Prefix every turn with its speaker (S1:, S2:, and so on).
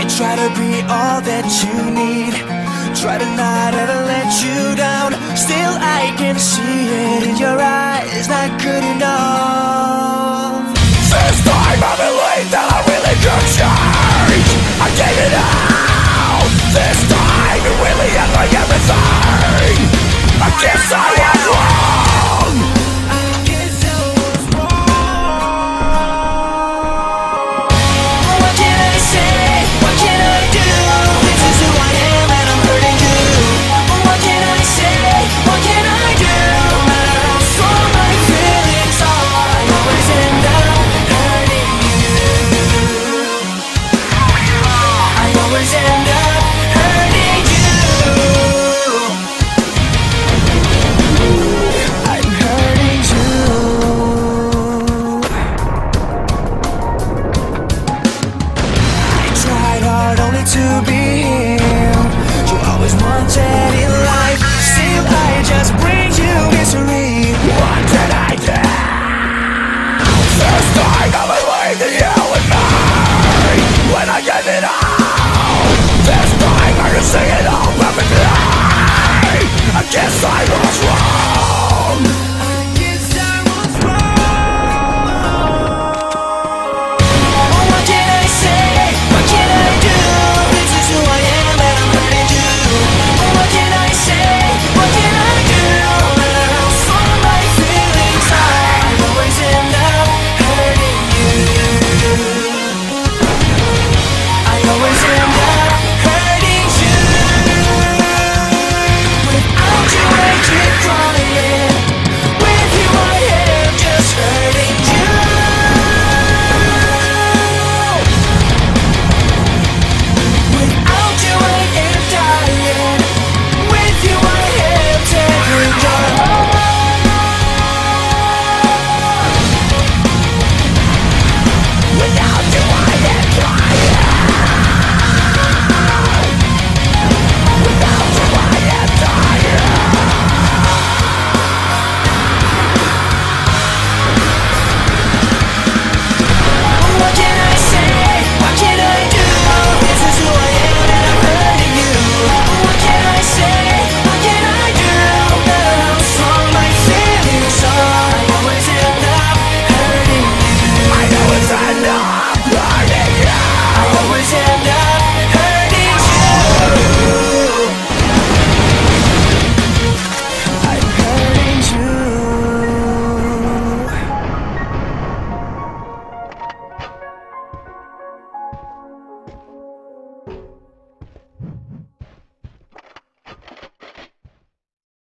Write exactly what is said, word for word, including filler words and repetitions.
S1: try to be all that you need, try to not ever let you down. Still I can see it in your eyes, not good enough. This time I believe that I really could change. I gave it out. This time it really had my everything. I guess I was wrong. I guess I was wrong. What can I say? What can I do? This is who I am and I'm hurting you. What can I say? What can I do? No matter how strong my feelings are, I always end up hurting you. I always end up hurting you. I'm hurting you. I tried hard only to be here. You always wanted